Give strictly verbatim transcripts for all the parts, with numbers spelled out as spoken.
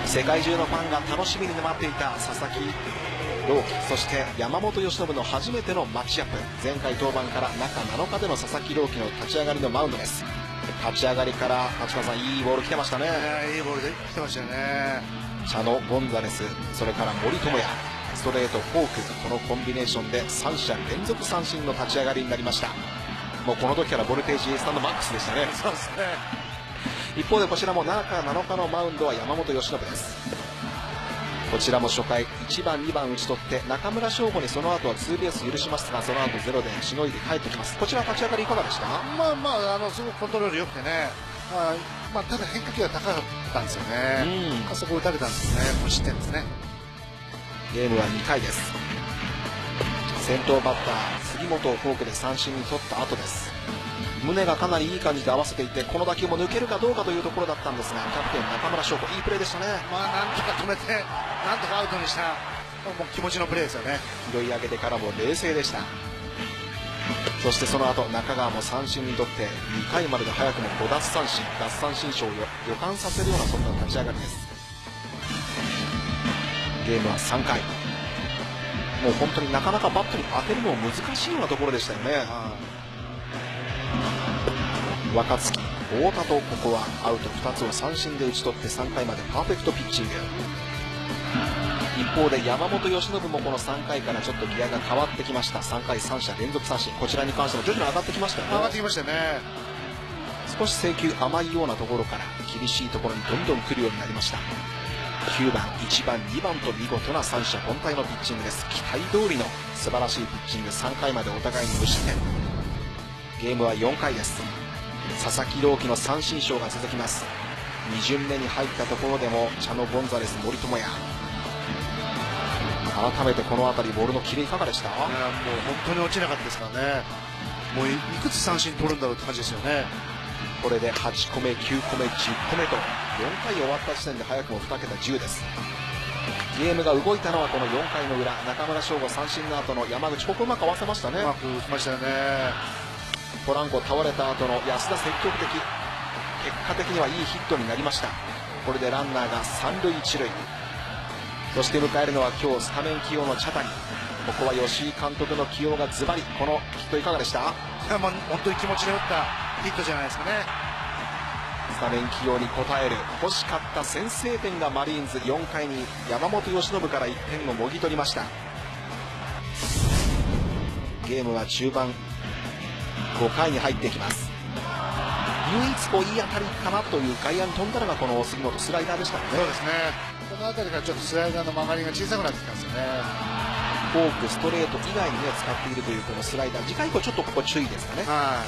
世界中のファンが楽しみに待っていた佐々木朗希、そして山本由伸の初めてのマッチアップ。前回登板から中なのかでの佐々木朗希の立ち上がりのマウンドです。立ち上がりから立川さん、いいボール来てましたね。 いいボールで来てましたよね。 茶野ゴンザレス、それから森友哉、ストレートフォーク、このコンビネーションでさん者連続三振の立ち上がりになりました。もうこの時からボルテージスタンドマックスでしたね。 そうですね。 一方でこちらも中なのかのマウンドは山本由伸です。こちらも初回いちばんにばん打ち取って中村奨吾にその後はツーベース許しますが、その後ゼロでしのいで帰ってきます。こちら立ち上がりいかがでした？ まあまあ、あのすごくコントロール良くてね、まあまあ、ただ変化球が高かったんですよね。あそこ打たれたんですよね。無失点ですね。 ゲームはにかいです。先頭バッター杉本をフォークで三振に取った後です。宗がかなりいい感じで合わせていて、この打球も抜けるかどうかというところだったんですが、キャプテン中村奨吾いいプレーでしたね。 まあなんとか止めて、なんとかアウトにした、もう気持ちのプレーですよね。 拾い上げてからも冷静でした。そしてその後中川も三振に取ってにかいまでで早くもご奪三振、奪三振ショーを予感させるようなそんな立ち上がりです。ゲームはさんかい、もう本当になかなかバットに当てるのも難しいようなところでしたよね。若月、太田とここはアウトふたつを三振で打ち取ってさんかいまでパーフェクトピッチング。一方で山本由伸もこのさんかいからちょっとギアが変わってきました。さんかいさん者連続三振、こちらに関しても徐々に上がってきましたよね。 上がってきましたね。 少し制球甘いようなところから厳しいところにどんどん来るようになりました。きゅうばん、いちばん、にばんと見事な三者凡退のピッチングです。期待通りの素晴らしいピッチング、さんかいまでお互いに無失点。ゲームはよんかいです。佐々木朗希の三振ショーが続きます。に巡目に入ったところでも茶野ゴンザレス、森友哉、改めてこの辺りボールのキレいかがでした？ いやもう本当に落ちなかったですからね。もういくつ三振取るんだろうって感じですよね。 これではちこめ、きゅうこめ、じゅっこめとよんかい終わった時点で早くもにけたじゅうです。ゲームが動いたのはこのよんかいの裏、中村奨吾三振の後の山口、ここうまく合わせましたね。 うまく打ちましたよね。 ポランコ倒れた後の安田積極的、結果的にはいいヒットになりました。これでランナーが三塁一塁、そして迎えるのは今日スタメン起用の茶谷。ここは吉井監督の起用がズバリ。このヒットいかがでした？ いやもう本当に気持ちで打ったヒットじゃないですかね。 スタメン起用に応える欲しかった先制点がマリーンズ。よんかいに山本由伸からいってんをもぎ取りました。ゲームは中盤ごかいに入っていきます。唯一こういい当たりかなという外野に飛んだのがこの杉本、スライダーでしたね。 そうですね。この辺りからちょっとスライダーの曲がりが小さくなってきたんですよね。 フォーク、ストレート以外に、ね、使っているというこのスライダー、次回以降ちょっとここ注意ですかね。 はい、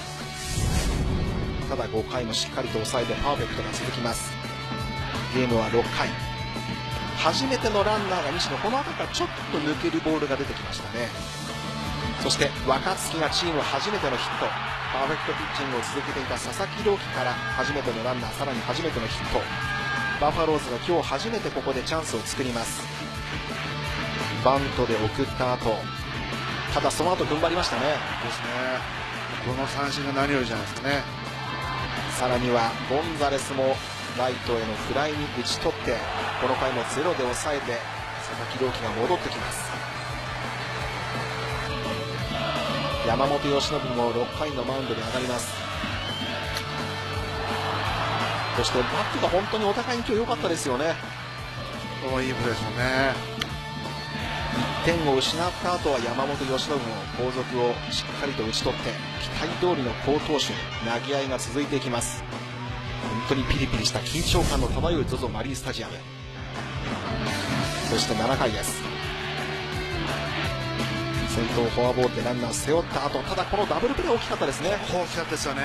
ただごかいもしっかりと抑えてパーフェクトが続きます。ゲームはろっかい、初めてのランナーが西野、この辺りからちょっと抜けるボールが出てきましたね。そして若月がチーム初めてのヒット、パーフェクトピッチングを続けていた佐々木朗希から初めてのランナー、さらに初めてのヒット。バファローズが今日初めてここでチャンスを作ります。バントで送った後、ただその後踏ん張りましたね。 ですね。この三振が何よりじゃないですかね。 さらにはゴンザレスもライトへのフライに打ち取って、この回もゼロで抑えて佐々木朗希が戻ってきます。山本由伸もろっかいのマウンドに上がります。そしてバックが本当にお互いに今日良かったですよね。 このいいプレーですもんね。 いってんを失った後は山本由伸も後続をしっかりと打ち取って、期待通りの好投手、投げ合いが続いていきます。本当にピリピリした緊張感の漂う ゾゾ マリンスタジアム。そしてななかいです。先頭フォアボールでランナー背負った後、ただこのダブルプレー大きかったですね。 大きかったですよね。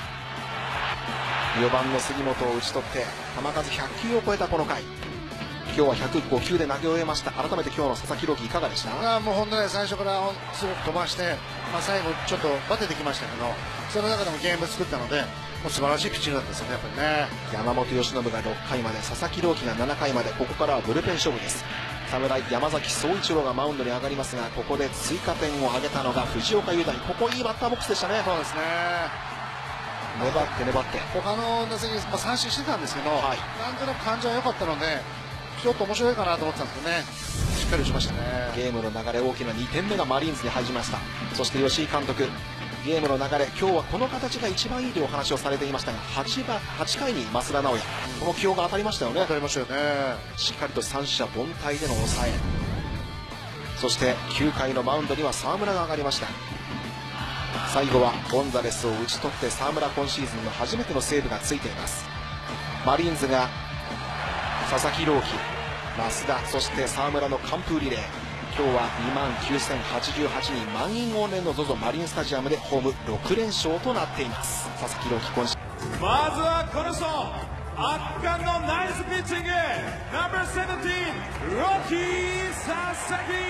よばんの杉本を打ち取って球数ひゃくきゅうを超えたこの回、今日はひゃくごきゅうで投げ終えました。改めて今日の佐々木朗希いかがでした？ あもう本当に最初からすごく飛ばして、まあ、最後ちょっとバテてきましたけど、その中でもゲーム作ったので、もう素晴らしいピッチングだったですよね、やっぱりね。 山本由伸がろっかいまで、佐々木朗希がななかいまで、ここからはブルペン勝負です。侍山崎颯一郎がマウンドに上がりますが、ここで追加点を挙げたのが藤岡裕大。ここいいバッターボックスでしたね。 そうですね。 粘って粘って他の打席、まあ、三振してたんですけど、はい、なんとなく感じは良かったので、 ちょっと面白いかなと思ってたんですけどね、しっかり打ちましたね。 ゲームの流れ、大きなにてんめがマリーンズに入りました。そして吉井監督、ゲームの流れ、今日はこの形が一番いいというお話をされていましたが、はちばんはちかいに増田直也、この起用が当たりましたよね。 当たりましたよね。 しっかりと三者凡退での抑え、そしてきゅうかいのマウンドには沢村が上がりました。最後はゴンザレスを打ち取って沢村、今シーズンの初めてのセーブがついています。マリーンズが佐々木朗希、増田、そして沢村の完封リレー、今日はにまんきゅうせんはちじゅうはちにん満員御礼の ゾゾ マリンスタジアムでホームろくれんしょうとなっています。佐々木朗希、今シーズンまずはこの人、圧巻のナイスピッチング、ナンバーセブンティーン、ロッキー佐々木。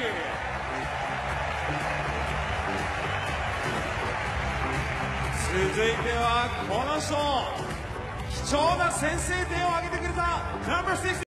続いてはこの人、貴重な先制点を挙げてくれたナンバーろく